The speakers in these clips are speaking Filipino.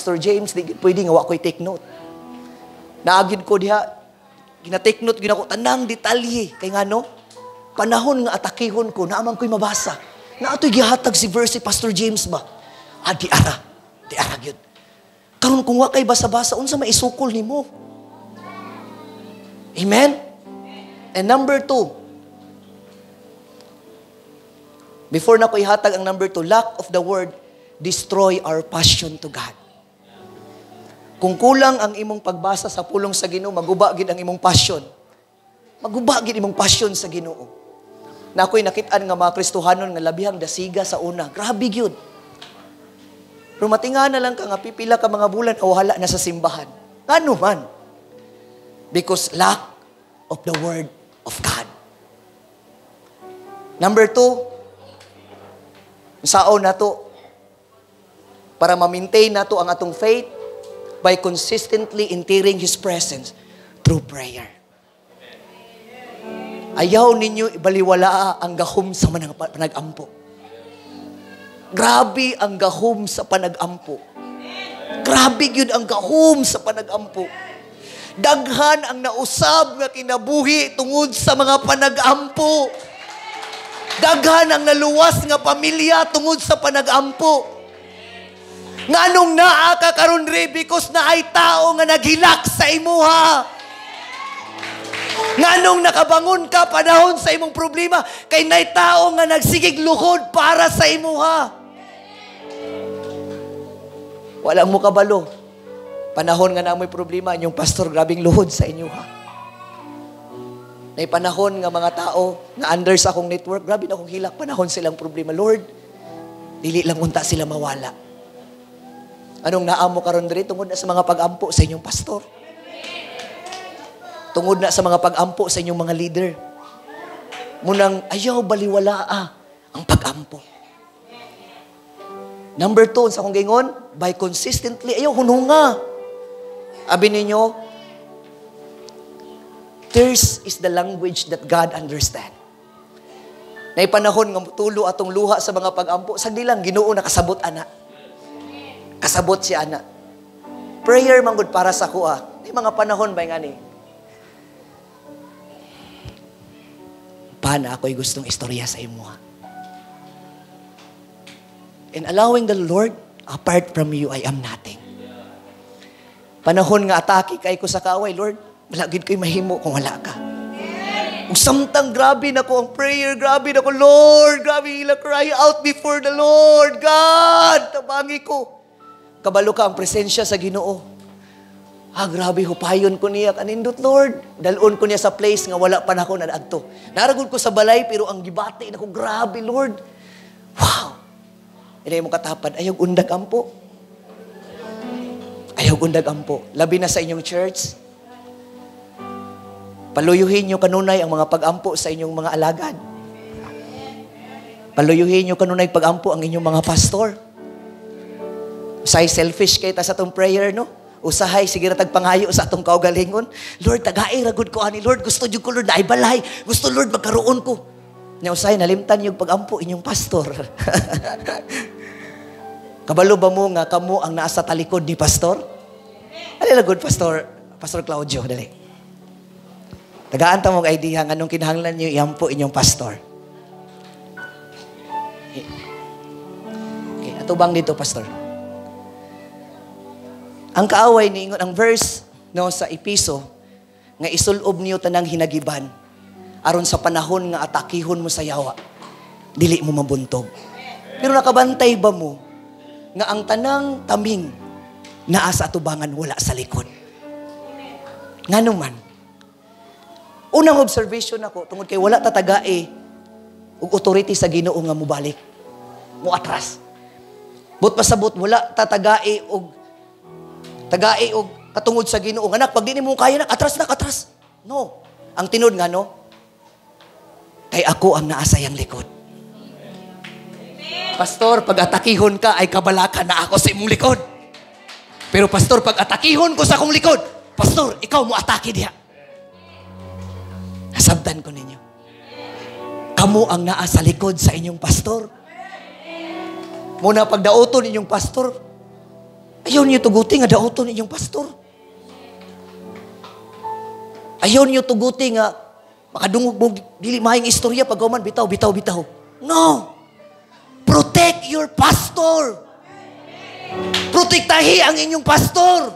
Pastor James, di pwede nga wa ko'y take note. Naagid ko diha, gina-take note, gina ko, tanang detalye. Kay nga no, panahon nga atakihon ko, naaman ko'y mabasa. Na ato'y gihatag si verse si Pastor James ba? Di ara yun. Karon kung wa kay basa-basa, unsa maisukol ni mo? Amen? And number 2, before na ko ihatag ang number 2, lack of the word destroy our passion to God. Kung kulang ang imong pagbasa sa pulong sa Ginoo, maguba gid ang imong passion. Maguba gid imong passion sa Ginoo. Na ako'y nakit-an nga mga Kristohanon nga labihang dasiga sa una. Grabe gyud. Pero matinga na lang ka nga pipila ka mga bulan o wala na sa simbahan. Ngano man? Because lack of the word of God. Number 2, sao na to? Para ma-maintain na to ang atong faith by consistently entering His presence through prayer. Ayaw ninyo ibaliwala ang gahom sa panag-ampo. Grabe ang gahom sa panag-ampo. Grabe yun ang gahom sa panag-ampo. Daghan ang nausab nga kinabuhi tungod sa mga panag-ampo. Daghan ang naluwas nga pamilya tungod sa panag-ampo. Nganong naa ka karon re because na ay tao nga naghilak sa imuha. Nganong nakabangon ka panahon sa imong problema kay nay tao nga nagsigig luhod para sa imuha. Wala mo kabalo. Panahon nga na mo'y problema inyong pastor grabing luhod sa inyuha. Nay panahon nga mga tao nga under sa akong network grabe na akong hilak panahon silang problema. Lord, dili lang unta sila mawala. Anong naamo karon diri tungod na sa mga pag-ampo sa inyong pastor? Tungod na sa mga pag-ampo sa inyong mga leader. Munang ayaw baliwalaa ang pag-ampo. Number 2, sa akong gingon, by consistently, ayaw hununga. Abi ninyo, tears is the language that God understand. Nay panahon nga tulo atong luha sa mga pag-ampo, sagdi lang Ginoo nakasabot ana. Kasabot si ana. Prayer man gud para sa kuha. May mga panahon ba nga ni? Pana ako'y gustong istorya sa imo ha. And allowing the Lord, apart from you, I am nothing. Panahon nga atake kay ko sa kaaway, Lord, malagid ko'y mahimo kung wala ka. Kung samtang grabe na ko ang prayer, grabe na ko, Lord, grabe ila cry out before the Lord, God, tabangi ko. Kabalo ka ang presensya sa Ginoo. Grabe, hupayon ko niya. Kanindot, Lord. Dalon ko niya sa place nga wala pa na ako nadagto. Naragod ko sa balay, pero ang gibati na ko, grabe, Lord. Wow. Inay mo katapad, ayaw undag ampo. Ayaw undag ampo. Labi na sa inyong church. Paluyuhin nyo kanunay ang mga pag-ampo sa inyong mga alagad. Paluyuhin nyo kanunay pag-ampo ang inyong mga pastor. Usay selfish kay ta sa itong prayer, no? Usahay, sige na tagpangayo sa atong kaugalingon. Lord, tagaay, ragod ko ani. Lord, gusto nyo ko, Lord, naibalay. Gusto, Lord, magkaroon ko. Nya usahay, nalimtan yung pag-ampo inyong pastor. Kabalo ba mo nga kamo ang nasa talikod ni pastor? Ano na good, Pastor Claudio, dali. Tagaan ta mong idea nga anong kinahanglan niyo iampo inyong pastor. Okay, atubang dito, pastor. Ang kaaway ni ang verse no sa Episo nga isulob niyo tanang hinagiban aron sa panahon nga atakihon mo sa yawa dili mo mabuntog. Pero nakabantay ba mo nga ang tanang taming naa sa atubangan wala sa likod? Ngano man? Unang observation ako tungod kay wala tatagae ug authority sa Ginoo nga mobalik. Mo atras. But pasabot wala tatagae og katungod sa Ginoo. Anak, pag di mo kaya na, atras. No. Ang tinod nga, no? Kay ako ang naasayang likod. Pastor, pag atakihon ka, ay kabalaka na ako sa imong likod. Pero pastor, pag atakihon ko sa akong likod, pastor, ikaw mo atake diha. Nasabdan ko ninyo. Kamu ang naa sa likod sa inyong pastor. Muna pagdaoton inyong pastor, Ayaw niyo tuguti nga daoton inyong pastor. Ayaw niyo tuguti nga makadungog mo dili maayong istorya pag man bitaw. No. Protect your pastor. Protektahi ang inyong pastor.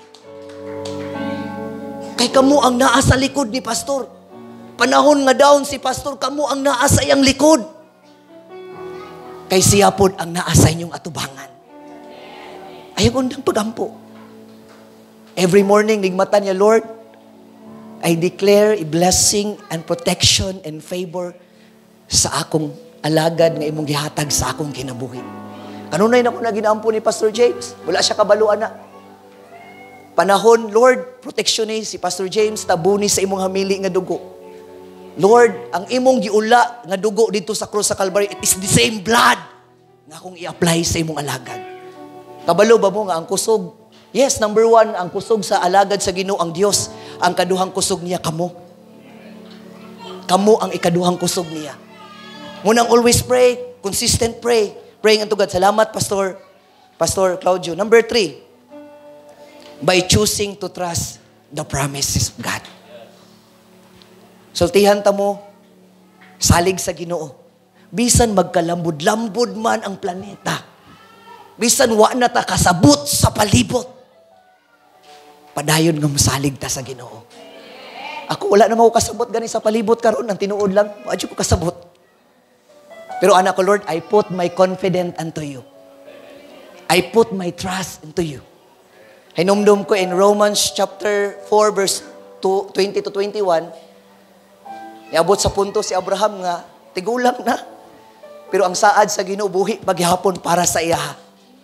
Kay kamo ang naa sa likod ni pastor. Panahon nga down si pastor, kamo ang naa sa iyang likod. Kay siya pod ang naa sa inyong atubangan. Ayaw kong pagampo. Every morning, nigmata niya, Lord, I declare a blessing and protection and favor sa akong alagad nga imong gihatag sa akong kinabuhi. Kanunay na ko na ginampo ni Pastor James. Wala siya kabaluan na. Panahon, Lord, protection ni si Pastor James, tabuni sa imong hamili nga dugo. Lord, ang imong giula nga dugo dito sa cross sa Calvary, it is the same blood nga akong i-apply sa imong alagad. Kabalo ba mo nga ang kusog? Yes, number 1, ang kusog sa alagad sa Ginoo ang Dios. Ang kaduhang kusog niya, kamo. Kamo ang ikaduhang kusog niya. Munang always pray, consistent pray. Praying unto God. Salamat, Pastor Claudio. Number 3, by choosing to trust the promises of God. Sultihan ta mo, salig sa Ginoo. Bisan magkalambod-lambod man ang planeta. Bisan wa na ta kasabot sa palibot. Padayon nga masalig ta sa Ginoo. Ako wala na mo kasabot gani sa palibot karon, ang tinuod lang, wa ko kasabot. Pero anak ko, Lord, I put my confidence unto you. I put my trust into you. Hinumdum ko in Romans chapter 4 verse 20 to 21, niabot sa punto si Abraham nga, tigulang na. Pero ang saad sa Ginoo buhi paghihapon para sa iya.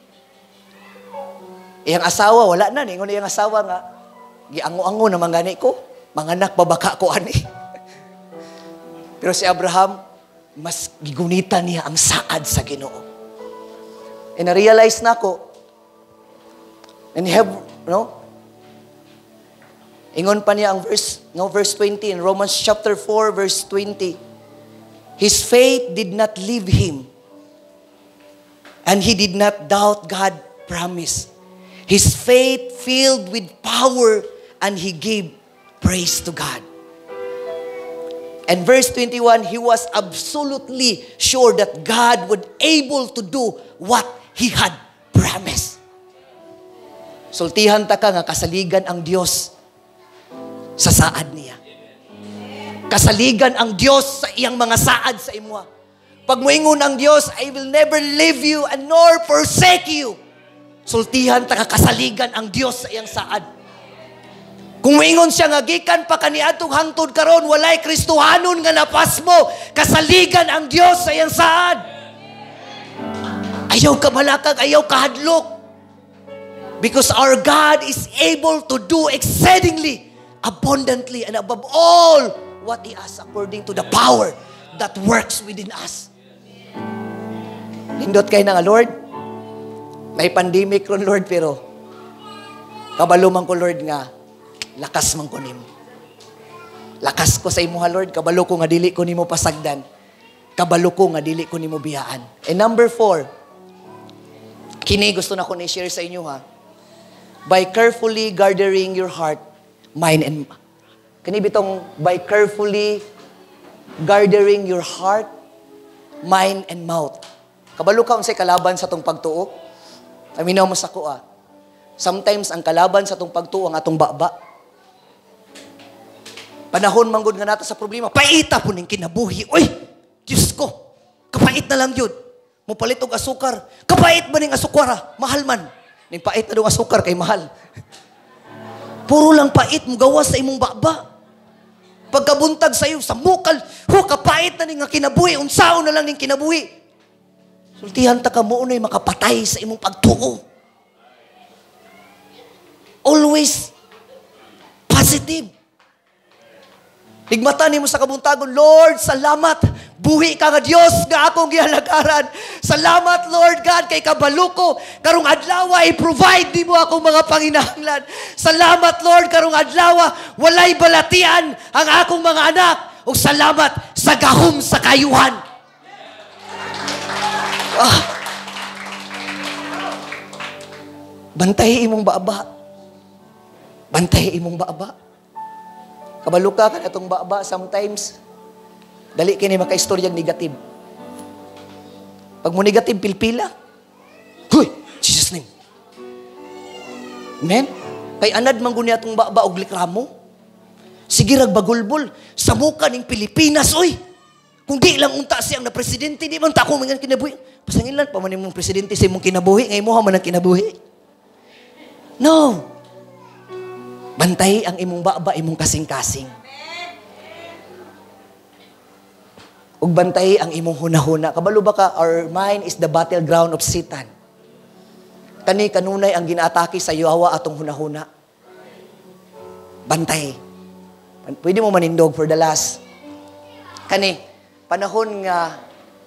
Iyang asawa, wala na. Ningon iyang asawa nga, giango-ango na mangani ko. Manganak babaka ko ani. Pero si Abraham, mas gigunita niya ang saad sa Ginoo. And na-realize na ko, and have, ingon pa niya ang verse 20 in Romans chapter 4 verse 20. His faith did not leave him. And he did not doubt God's promise. His faith filled with power and he gave praise to God. And verse 21, he was absolutely sure that God would able to do what he had promised. Sultihan ta ka nga kasaligan ang Dios sa saad niya. Kasaligan ang Dios sa iyang mga saad sa imwa. Pag moingon ang Dios, I will never leave you and nor forsake you. Sultihan ta ka kasaligan ang Dios sa iyang saad. Kung moingon siya nga gikan pa kaniadtong hangtod karon walay Kristohanon nga napas mo, kasaligan ang Dios sa iyang saad. Ayaw ka malakag, ayaw ka hadlok. Because our God is able to do exceedingly, abundantly, and above all what He asks according to the power that works within us. Nindot kayo na nga, Lord. May pandemic ron, Lord, pero kabalo man ko, Lord, nga lakas man ko nimo. Lakas ko sa imo, ha, Lord. Kabalo ko nga dili ko nimo pasagdan. Kabalo ko nga dili ko nimo biyaan. And number 4, kini gusto na ko ni-share sa inyo, ha. By carefully guarding your heart, mind, and kani bitong by carefully guarding your heart, mind, and mouth. Kabalo ka unsay kalaban sa tong pagtuo? Aminaw mo sa ko, sometimes ang kalaban sa tong pagtuo ang atong baba. Panahon manggod nga nata sa problema, paita po ning kinabuhi. Oy, Diyos ko, kapait na lang yun. Mupalit og asukar. Kapait ba ning asukar? Mahal man. Ning pait na dong asukar kay mahal. Puro lang pait mo gawas sa imong baba. Pagkabuntag sa iyo, sa mukal, kapait na ning nga kinabuhi. Unsaon na lang ning kinabuhi. Sultihan ta ka mo unay makapatay sa imong pagtuo. Always positive. Higmatan nimo sa kabuntagon, Lord, salamat. Buhi ka nga Dios nga akong gihalagaran. Salamat, Lord God, kay kabalo ko. Karong adlaw i-provide nimo akong mga panginahanglan. Salamat, Lord, karong adlaw walay balatian ang akong mga anak. O salamat sa gahom sa kayuhan. Bantay imong baba. Bantay imong baba. Kabalo ka itong baba sometimes, dali kini maka-istoryang negative. Pag mo negative, pilpila. Huy! Jesus name. Amen? Kay anad mangguni atong baba og likramo. Sige rag bagulbol sa muka ning Pilipinas, oy. Kung di lang unta siyang na presidente, di man ta ko man kinabuhi. Pasangilan pa man imong presidente sa imong kinabuhi, ngay mo man ang kinabuhi. No. Bantay ang imong baba, imong kasing-kasing. Ug bantay ang imong hunahuna. Kabalo ba ka, our mind is the battleground of Satan. Kani kanunay ang ginaatake sa yawa atong hunahuna. Bantay. Pwede mo manindog for the last. Kani, panahon nga,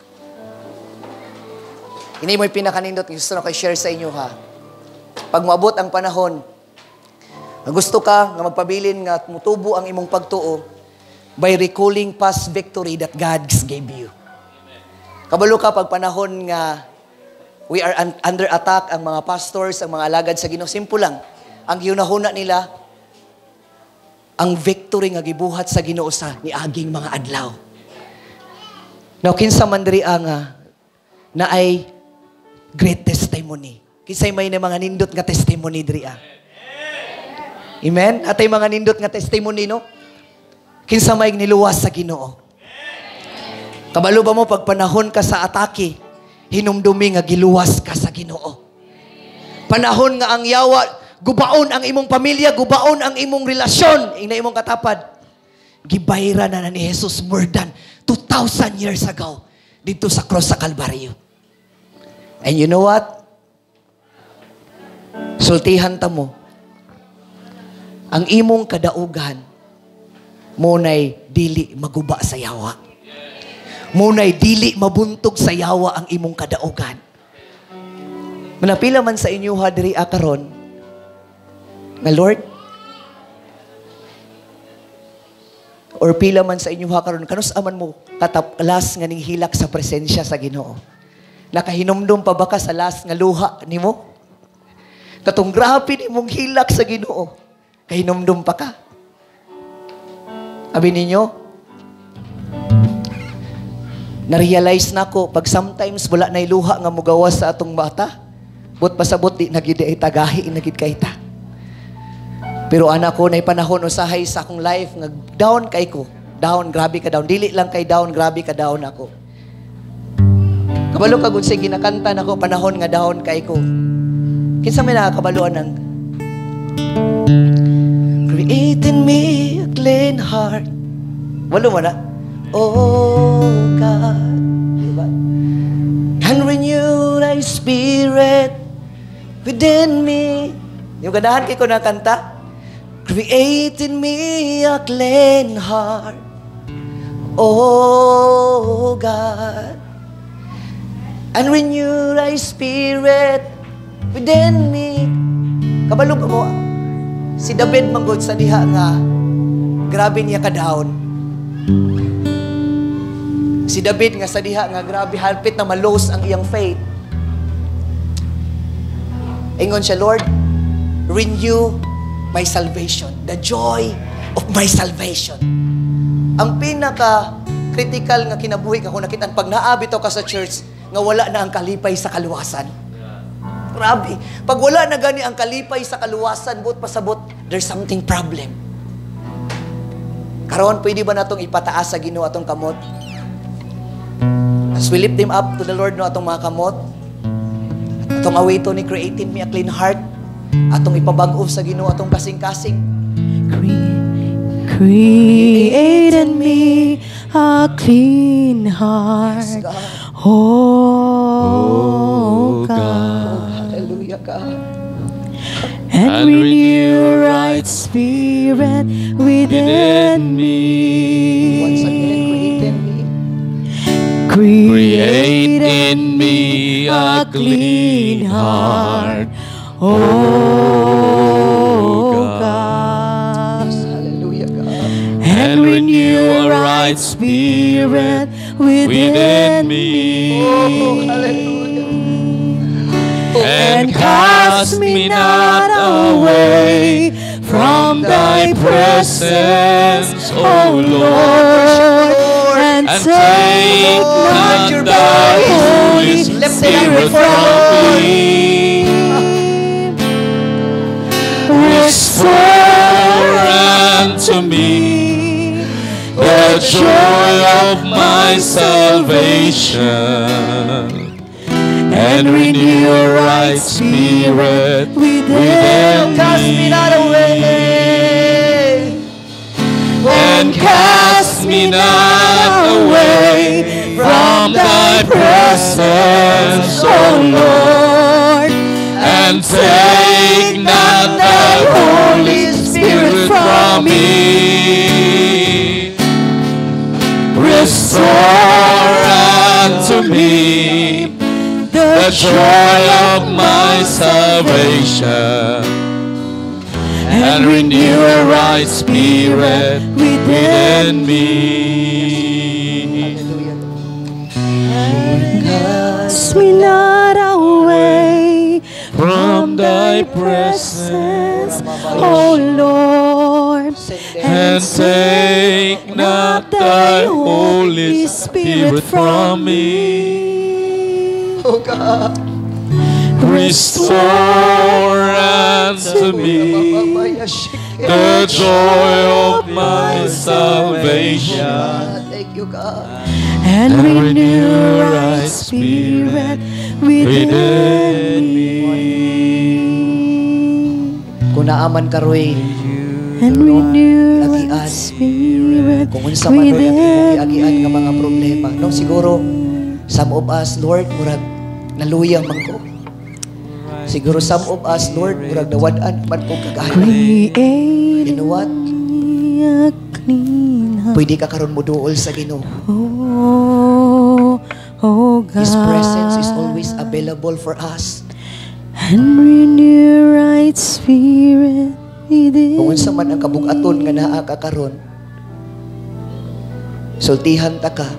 ini mo'y pinakanindot, gusto na kayo share sa inyo ha. Pag moabot ang panahon, gusto ka nga magpabilin nga mutubo ang imong pagtuo by recalling past victory that God gave you. Kabalo ka pag panahon nga we are under attack, ang mga pastors, ang mga alagad sa Ginoo, simple lang. Ang yunahuna nila, ang victory nga gibuhat sa Ginoo sa niaging mga adlaw. Now, kinsa man diri nga na ay great testimony. Kinsay may na mga nindot nga testimony diri Amen? Atay mga nindot nga testimony, no? Kinsa may niluwas sa Ginoo. Kabalo ba mo pag panahon ka sa atake, hinumdumi nga giluwas ka sa Ginoo. Panahon nga ang yawa, gubaon ang imong pamilya, gubaon ang imong relasyon, ina imong katapad. Gibayra na ni Jesus more than 2,000 years ago dito sa cross sa Kalbaryo. And you know what? Sultihan ta mo. Ang imong kadaugan munay dili maguba sa yawa. Munay dili mabuntog sa yawa ang imong kadaugan. Manapila man sa inyo ha diri karon nga Lord, or pila man sa inyo ha karon kanus aman mo katalas nga ning hilak sa presensya sa Ginoo. Nakahinumdum pa ba ka sa last nga luha nimo? Katong grabe nimong hilak sa Ginoo. Kahinumdum pa ka. Abi ninyo, na-realize na ko, pag sometimes wala na iluha nga mugawas sa atong mata, but pasabot di nagid ay tagahi, nagid kay ta. Pero anak ko, na panahon usahay sa akong life, nga down kay ko. Down, grabe ka down. Dili lang kay down, grabe ka down ako. Kabalo ka gud say ginakanta nako panahon nga down kay ko. Kinsa may nakakabaluan ng create in me a clean heart. Walo mo na? Oh God, diba? And renew thy spirit within me. Yung ganahan kay ko na kanta. Create in me a clean heart. Oh God. And renew thy spirit within me. Kabalo ba mo? Si David manggod sa diha nga grabe niya ka-down. Si David nga sa diha nga grabe halpit na malos ang iyang faith. Ingon siya, Lord, renew my salvation. The joy of my salvation. Ang pinaka-critical nga kinabuhi ka kung nakitaan pag naabito ka sa church nga wala na ang kalipay sa kaluwasan. Grabe. Pag wala na gani ang kalipay sa kaluwasan, buot pasabot, there's something problem. Karon, pwede ba natong ipataas sa Ginoo atong kamot? As we lift them up to the Lord, no, atong mga kamot, atong awito ni creating me a clean heart, atong ipabag-o sa Ginoo atong kasing-kasing. Create in me a clean heart. Oh God. Hallelujah, God. And renew right spirit within me. Once again, Create in me a clean heart. Oh God. Hallelujah, God. And renew a right spirit within me. Oh, hallelujah. Oh, and cast me not away from thy presence, O Lord, and take not thy Holy Spirit from me. Restore unto me the joy of my salvation, and renew a right spirit within Cast me not me. away. And cast me not away from thy presence, O Lord, and take not thy Holy Spirit from me. Restore unto me the joy of my salvation, and renew a right spirit within me. Cast me not away From thy presence, O Lord, and take not thy Holy Spirit from me. Oh God. Restore unto me the joy of my salvation, Thank you, God. and renew a right spirit within me. Kung naaman ka Roy, And renew a Agian. right spirit kung unsa man Roy ang within agian nga mga me. problema, no siguro some of us Lord murag naluyang man ko. Siguro some of us Lord murag nawad-an man ko kagahi. Create You know what? me a clean heart. Pwede ka karon mo duol sa Ginoo. Oh God. His presence is always available for us. And renew right spirit within Kung unsa man ang kabug-aton nga naa ka karon, sultihan ta ka.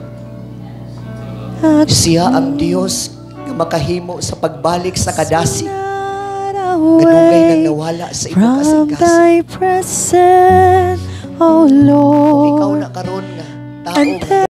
Siya ang Dios nga makahimo sa pagbalik sa kadasi. Ganugay nang nawala sa imong from kasing-kasing. thy presence, oh Kung ikaw Lord. na karon nga And tao